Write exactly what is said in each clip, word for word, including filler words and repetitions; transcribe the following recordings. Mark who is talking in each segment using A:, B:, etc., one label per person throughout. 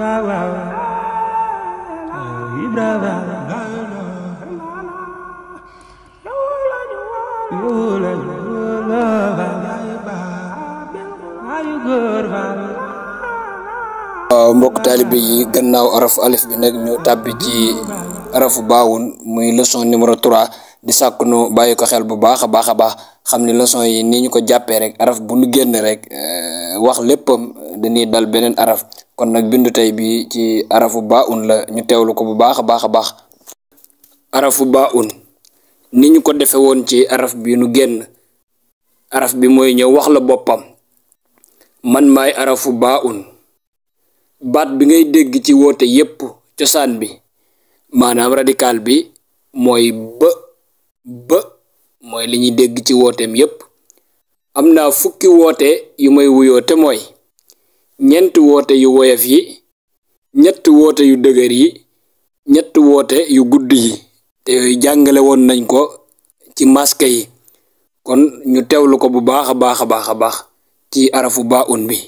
A: waaw mbokk taalibe yi gannaaw araf alif bi nag ñu tàbbi ci arafu baawun muy leçon numéro trois di sàkk nu bàyyi ko xel bu baax a baax a baax xam ni leçon yi ni ñu ko jàppee rek araf bu nu génn rek wax léppam dañuy dal beneen araf kon nag bindu tey bi ci arafu baawun la ñu teewlu ko bu baax a baax a baax. arafu baawun ni ñu ko defe woon ci araf bi nu génn araf bi mooy ñëw wax la boppam man maay arafu baawun baat bi ngay dégg ci woote yépp cosaan bi maanaam radical bi mooy bë bë mooy li ñuy dégg ci wooteem yépp am naa fukki woote yu may wuyoo te mooy ñeent woote yu woyof yi ñett woote yu dëgër yi ñett woote yu gudd yi te yooyu jàngale woon nañ ko ci maske yi kon ñu teewlu ko bu baax a baax a baax a baax ci arafu baawun bi.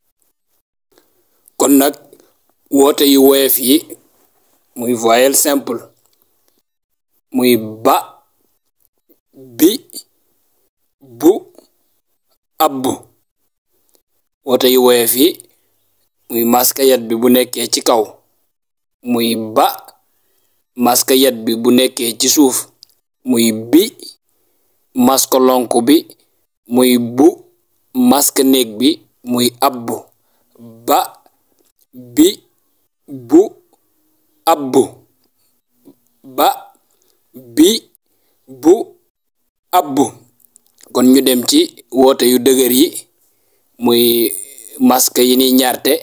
A: kon nag woote yu woyof yi muy voyelle simple muy ba bi bu abbu woote yu woyof yi muy maskayat bi bu nekkee ci kaw muy ba maskayat bi bu nekkee ci suuf muy bi maska lonk bi muy bu maska néeg bi muy abbu ba bi bu abbu ba bi bu abbu kon ñu dem ci woote yu dëgër yi muy maska yi ni ñaarte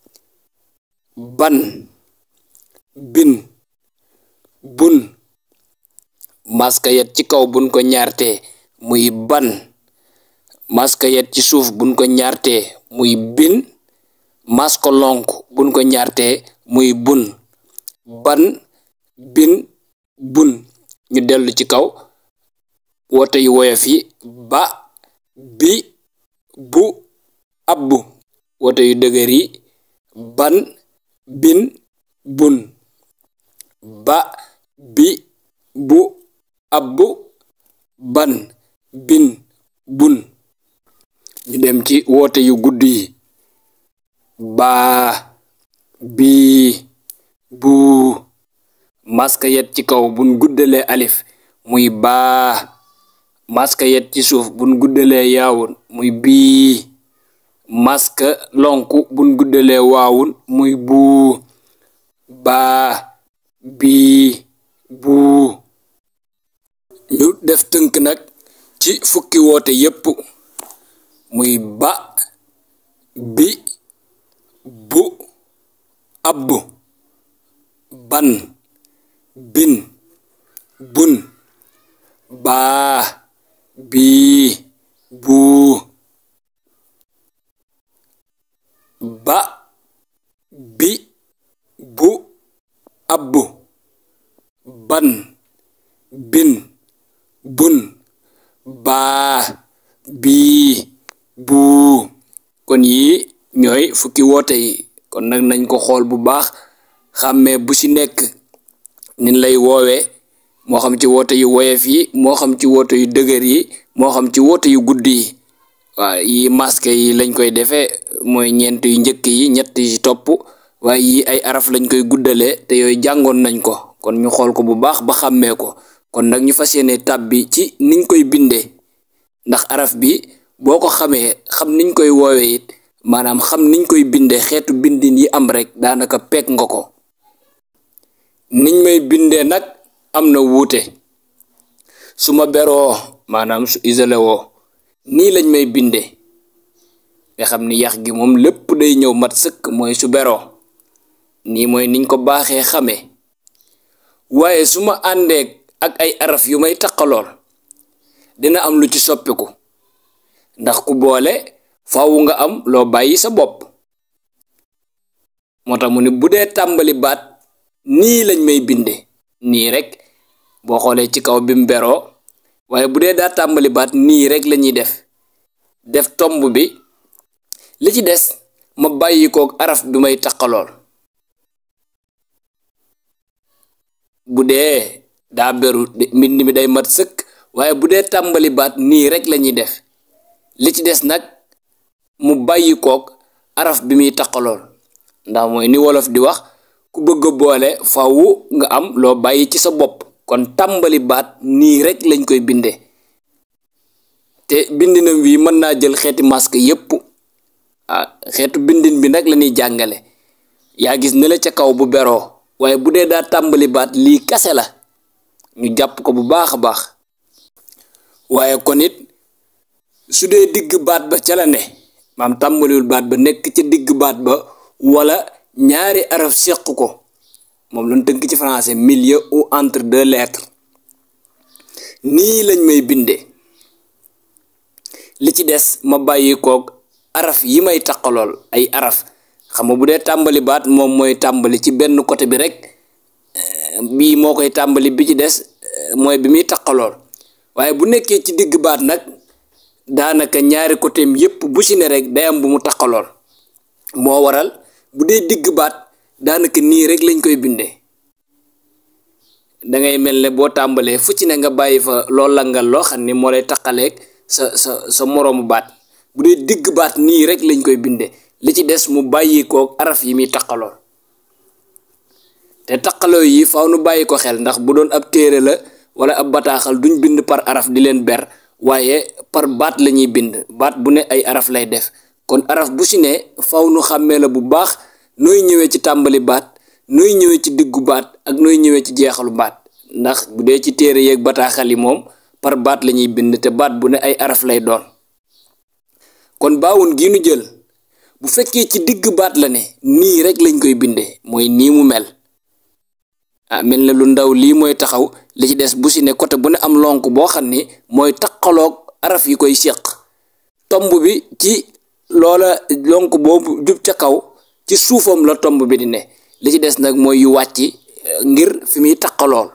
A: ban bin bun maska yet ci kaw buñ ko ñaarte muy ban maska yet ci suuf buñ ko ñaarte muy bin masko lonk buñ ko ñaarte muy bun ban bin bun ñu dellu ci kaw woote yu woyof yi ba bi bu abbu woote yu dëgër yi ban bin bun ba bi bu abbu ban bin bun ñu dem ci woote yu gudd yi baa bii bu maska yet ci kaw buñ guddalee alif muy baa maska yet ci suuf buñ guddalee yaawun muy bii maska lonku buñ guddalee waawun muy buu baa bii buu ñu def tënk nag ci fukki woote yépp muy ba bi bu abbu ban bin bun baa bii buu ba bi bu abbu ban bin bun baa bii buu kon yi ñooy fukki woote yi kon nag nañ ko xool bu baax xàmmee bu ci nekk nin lay woowee moo xam ci woote yu woyof yi moo xam ci woote yu dëgër yi moo xam ci woote yu gudd yi waaw yi masque yi lañ koy defee mooy ñeent yu njëkk yi ñett yi ci topp waaye yi ay araf lañ koy guddalee te yooyu jàngoon nañ ko kon ñu xool ko bu baax ba xàmmee ko kon nag ñu fas yéene tàbbi ci niñ koy bindee ndax araf bi boo ko xamee xam niñ koy woowee it maanaam xam niñ koy bindee xeetu bindin yi am rek daanaka peek nga ko niñ may bindee nag am na wuute su ma beroo maanaam su isolé woo nii lañ may bindee nga xam ni yax gi moom lépp day ñëw mat sëkk mooy su beroo nii mooy niñ ko baaxee xamee waaye su ma àndeek ak ay araf yu may taqalool dina am lu ci soppiku ndax ku boole faaw nga am loo bàyyi sa bopp moo tax mu ne bu dee tàmbali baat nii lañ may binde nii rek boo xoolee ci kaw bi mu beroo waaye bu dee daa tàmbali baat nii rek lañuy def def tomb bi li ci des ma bàyyi kook araf bi may taqalool bu dee daa beru mbind mi day mat sëkk, waaye bu dee tàmbali baat nii rek lañuy def. li ci des nag mu bàyyi kook araf bi muy taqalool, ndax mooy ni wolof di wax ku bëgg a boole faw nga am loo bàyyi ci sa bopp. kon tàmbali baat nii rek lañ koy binde, te bindinam wi mën naa jël xeeti masque yépp. ah xeetu bindin bi nag la ñuy jàngale. yaa gis ne la ca kaw bu beroo, waaye bu dee daa tàmbali baat lii kase la, ñu jàpp ko bu baax a baax. waaye kon it su dee digg baat ba ca la ne, maam tàmbaliwul baat ba nekk ca digg baat ba, wala ñaari araf seq ko, moom lañ tënk ci français milieu ou entre deux lettres, nii lañ may binde. li ci des ma bàyyi koog araf yi may taqalool ay araf. xam nga bu dee tàmbali baat moom mooy tàmbali ci benn côté bi rek, bii moo koy tàmbali, bi ci des mooy bi muy taqalool. waaye bu nekkee ci digg baat nag daanaka ñaari côtéem yépp bu ci ne rek day am bu mu taqalool. moo waral bu dee digg baat daanaka nii rek lañ koy bindee. dangay mel ne boo tàmbalee fu ci ne nga bàyyi fa loo langal loo xam ni moo lay taqaleeg sa sa sa moroomu baat. bu dee digg baat nii rek lañ koy bindee, li ci des mu bàyyi koog araf yi muy taqalool. te taqaloo yi faaw nu bàyyi ko xel, ndax bu doon ab téere la wala ab bataaxal duñ bind par araf di leen ber, waaye par baat la ñuy bind. baat bu ne ay araf lay def. kon araf bu si ne faaw nu xàmmee la bu baax nooy ñëwee ci tàmbali baat, nooy ñëwee ci diggu baat, ak nooy ñëwee ci jeexalu baat. ndax bu dee ci téere yeeg bataaxal yi moom par baat la ñuy bind, te baat bu ne ay araf lay doon. kon baawun gi nu jël bu fekkee ci digg baat la ne, nii rek lañ koy bindee, mooy nii mu mel. ah mel na lu ndaw lii mooy taxaw, li ci des bu si ne côté bu ne am lonk boo xam ni mooy taqaloog araf yi koy séq. tomb bi ci loola lonk boobu jub ca kaw, ci suufam la tomb bi di ne. li ci des nag mooy yu wàcc ngir fi muy taqalool.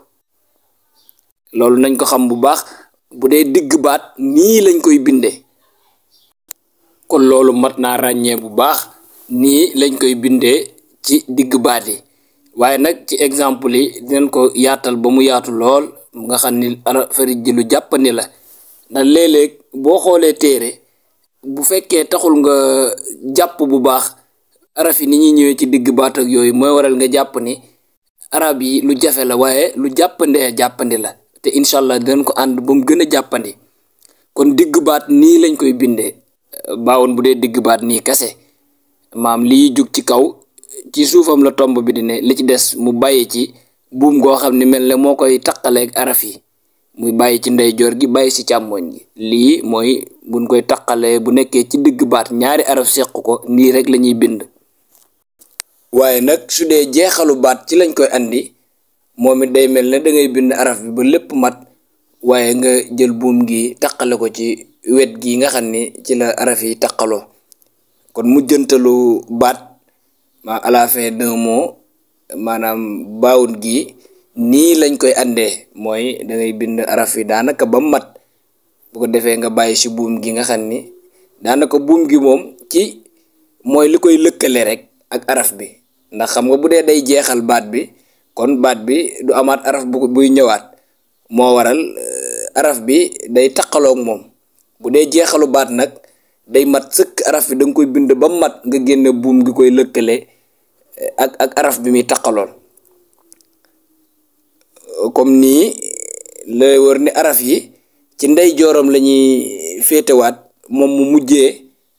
A: loolu nañ ko xam bu baax. bu dee digg baat nii lañ koy bindee, kon loolu mat naa ràññee bu baax. nii lañ koy bindee ci digg baat yi. waaye nag ci exemple yi dinañ ko yaatal ba mu yaatu lool, nga xam ni affaire ji lu jàppandi la. ndax léeg-léeg boo xoolee téere, bu fekkee taxul nga jàpp bu baax araf yi ni ñuy ñëwee ci digg baat ak yooyu, mooy waral nga jàpp ni arab yi lu jafe la, waaye lu jàppandee jàppandi la. te incha allah dinañ ko ànd ba mu gën a jàppandi. kon digg baat nii lañ koy bindee. baawoon bu dee digg baat nii kese, maam lii jug ci kaw, ci suufam la tomb bi di ne, li ci des mu bàyyi ci buum goo xam ne mel ne moo koy taqaleeg araf yi, muy bàyyi ci ndeyjoor gi, bàyyi ci càmmoñ gi. lii mooy buñ koy taqalee bu nekkee ci digg baat ñaari araf seq ko, nii rek lañuy bind. waaye nag su dee jeexalu baat ci lañ koy andi, moom it day mel ne da ngay bind araf bi ba lépp mat, waaye nga jël buum gi taqale ko ci wet gi nga xam ni ci la araf yi taqaloo. kon mujjantalu baat ma à la fin d'un mot, maanaam baawun gi nii lañ koy andee, mooy da ngay bind araf yi daanaka ba mat. bu ko defee nga bàyyi si buum gi nga xam ni daanaka buum gi moom ci mooy li koy lëkkale rek ak araf bi. ndax xam nga bu dee day jeexal baat bi, kon baat bi du amaat araf bu buy ñëwaat. moo waral araf bi day taqaloog moom. bu dee jeexalu baat nag day mat sëkk, araf bi da nga koy bind ba mat, nga génne buum gi koy lëkkale ak ak araf bi muy taqalool. comme nii la wër ni araf yi ci ndey jooram la ñuy féetewaat, moom mu mujjee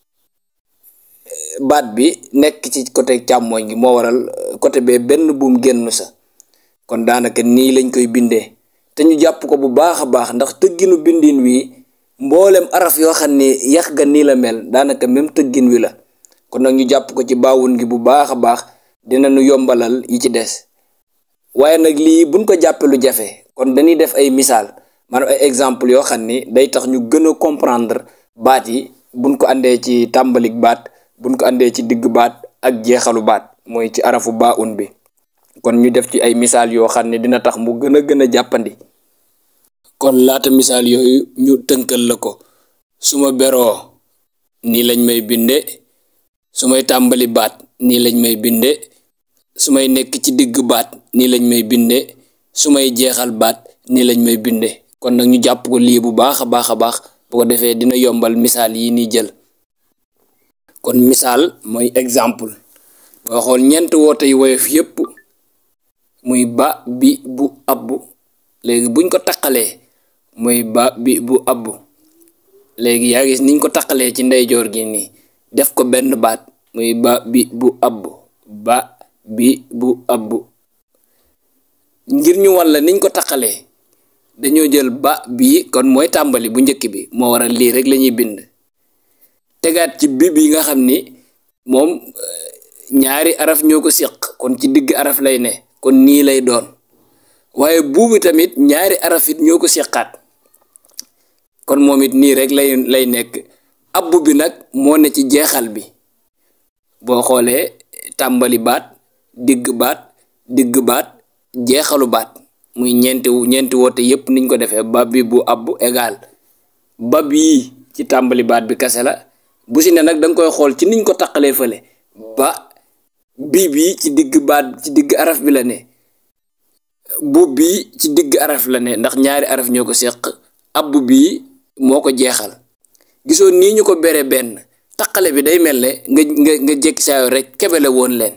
A: baat bi nekk ci côté càmmooñ gi, moo waral côté bee benn buum génn sa. kon daanaka nii lañ koy bindee, te ñu jàpp ko bu baax a baax, ndax tëgginu bindin wi mboolem araf yoo xam ne yax ga nii la mel, daanaka même tëggin wi la. kon nag ñu jàpp ko ci baawun gi bu baax a baax, dinañu yombalal yi ci des. waaye nag lii buñ ko jàppee lu jafe, kon dañuy def ay misaal, maanaam ay exemple yoo xam ni day tax ñu gën a comprendre baat yi, buñ ko andee ci tàmbalik baat, buñ ko andee ci digg baat ak jeexalu baat, mooy ci arafu baawun bi. kon ñu def ci ay misaal yoo xam ne dina tax mu gën a gën a jàppandi. kon laata misaal yooyu ñu tënkal la ko. su ma beroo nii lañ may binde, su may tàmbali baat nii lañ may binde, su may nekk ci digg baat nii lañ may binde, su may jeexal baat nii lañ may binde. kon nag ñu jàpp ko lii bu baax a baax a baax bu ko defee dina yombal misaal yi ni jël. kon misaal mooy exemple boo xool ñeent woote yu woyof yépp muy ba bi bu abbu léegi buñ ko taqalee muy ba bi bu abbu léegi yaa gis niñ ko taqalee ci ndeyjoor gi nii def ko benn baat muy ba bi bu abbu ba bi bu abbu. ngir ñu wan la niñ ko taqalee dañoo jël ba bii kon mooy tàmbali bu njëkk bi moo waral lii rek lañuy bind tegaat ci bi bi nga xam ni moom ñaari araf ñoo ko séq kon ci digg araf lay ne kon nii lay doon waaye buubi tamit ñaari araf it ñoo ko séqaat kon moom it nii rek lay lay nekk. abbu bi nag moo ne ci jeexal bi boo xoolee tàmbali baat digg baat digg baat jeexalu baat muy ñeenti ñeenti woote yépp niñ ko defee ba bi bu abbu égal ba bii ci tàmbali baat bi kase la bu si ne nag danga koy xool ci niñ ko taqalee fële ba bii bii ci digg baat ci digg araf bi la ne bu bii ci digg araf la ne ndax ñaari araf ñoo ko seq abbu bii moo ko jeexal. gisoo nii ñu ko bere benn taqale bi day mel ne nga nga nga jékki saa yoo rek kebele woon leen.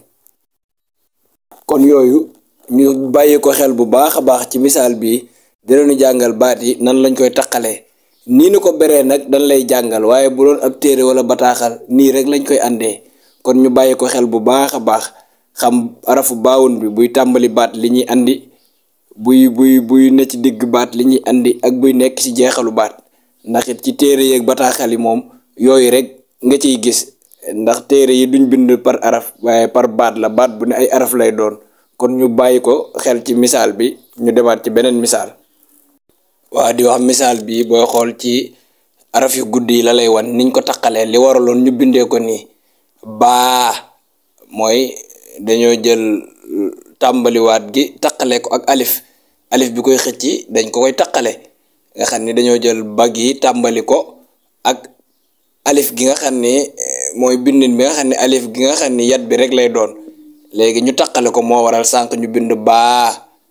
A: kon yooyu ñu bàyyi ko xel bu baax a baax ci misaal bi dinañu jàngal baat yi nan lañ koy taqalee nii nu ko beree nag dañ lay jàngal waaye bu doon ab téere wala bataaxal nii rek lañ koy àndee. kon ñu bàyyi ko xel bu baax a baax xam arafu baawun bi buy tàmbali baat li ñuy andi buy buy buy ne ci digg baat li ñuy andi ak buy nekk ci jeexalu baat ndax it ci téere yeeg bataaxal yi moom yooyu rek nga ciy gis ndax téere yi duñ bind par araf waaye par baat la baat bu ne ay araf lay doon. kon ñu bàyyi ko xel ci misaal bi ñu demaat ci beneen misaal. waa di wax misaal bi booy xool ci araf yu gudd yi la lay wan niñ ko taqalee li waraloon ñu bindee ko nii baa mooy dañoo jël tàmbaliwaat gi taqalee ko ak alif alif bi koy xëcc dañ ko koy taqale nga xam ni dañoo jël bag yi tàmbali ko ak alif gi nga xam ni mooy bindin bi nga xam ne alif gi nga xam ni yat bi rek lay doon léegi ñu taqale ko moo waral sànq ñu bind baa.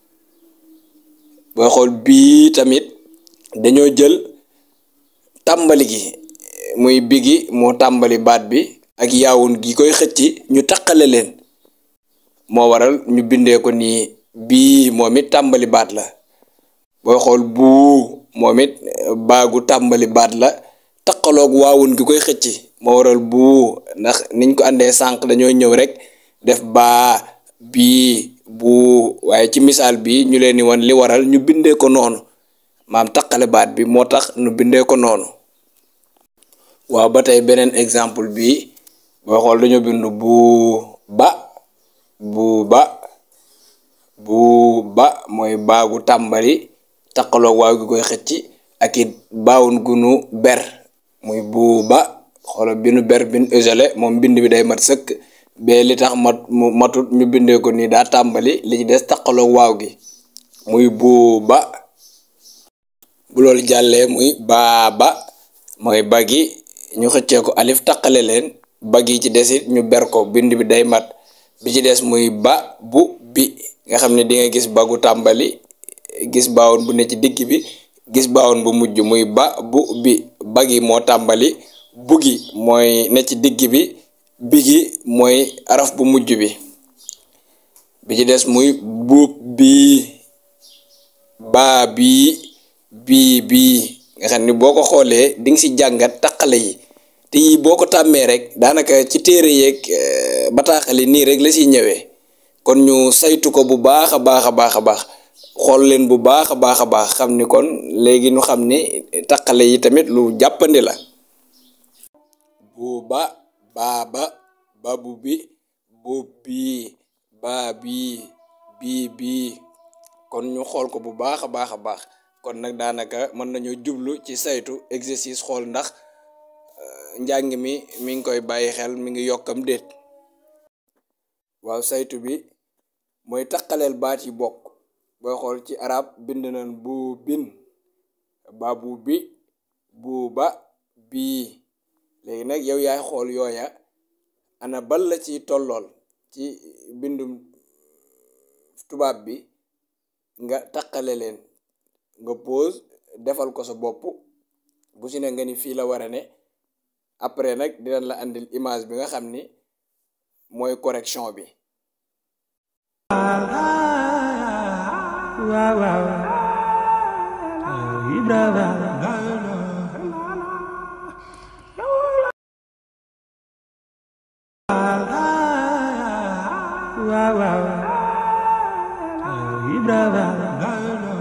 A: booy xool bii tamit dañoo jël tàmbali gi muy bi gi moo tàmbali baat bi ak yaawun gi koy xëcc ñu taqale leen moo waral ñu bindee ko nii bii moom it tàmbali baat la. booy xool buu moom it baagu tàmbali baat la taqaloog waawun gi koy xëcc moo waral buu ndax niñ ko àndee sànq dañoo ñëw rek def baa bii bu waaye ci misaal bi ñu leen di wan li waral ñu bindee ko noonu maam taqale baat bi moo tax ñu bindee ko noonu. waaw ba tey beneen exemple bi boo xool dañoo bind bu ba bu ba bu ba mooy baagu tàmbali taqaloog waaw gi koy xëcc ak it baawun gunu ber muy bu ba xoolal bi nu ber bin isolé moom bind bi day mat sëkk. bee li tax mat mu matut ñu bindee ko nii daa tàmbali li ci des taqaloog waaw gi muy bu ba. bu loolu jàllee muy baa ba mooy bagi ñu xëccee ko alif taqale leen bagi ci des it ñu ber ko bind bi day mat bi ci des muy ba bu bi nga xam ne di nga gis bagu tàmbali gis baawun bu ne ci digg bi gis baawun bu mujj muy ba bu bi bagi moo tàmbali bugi mooy ne ci digg bi bigi mooy araf bu mujj bi bi ci des muy buub bii baa bii bii bii nga xam ni boo ko xoolee di nga si jàngat taqale yi te yii boo ko tàmmee rek daanaka ci téere yeeg bataaxal yi nii rek la siy ñëwee kon ñu saytu ko bu baax a baax a baax a baax xool leen bu baax a baax a baax xam ni kon léegi ñu xam ni taqale yi tamit lu jàppandi la. bu ba baaba babu bi bu bii baa bii bii bii kon ñu xool ko bu baax a baax a baax kon nag daanaka mën nañoo jublu ci saytu exercice xool ndax njàng mi mi ngi koy bàyyi xel mi ngi yokkam déet. waaw saytu bi mooy taqaleel baat yi bokk booy xool ci arab bind nañ bu bin babu bi bu ba bii léegi nag yow yaay xool yooya ana bal la ci tollool ci bindum tubaab bi nga taqale leen nga pause defal ko sa bopp bu si ne nga ni fii la war a ne après nag dinañ la andil image bi nga xam ni mooy correction bi.
B: waaw waaw Ibrahima waaw waaw Ibrahima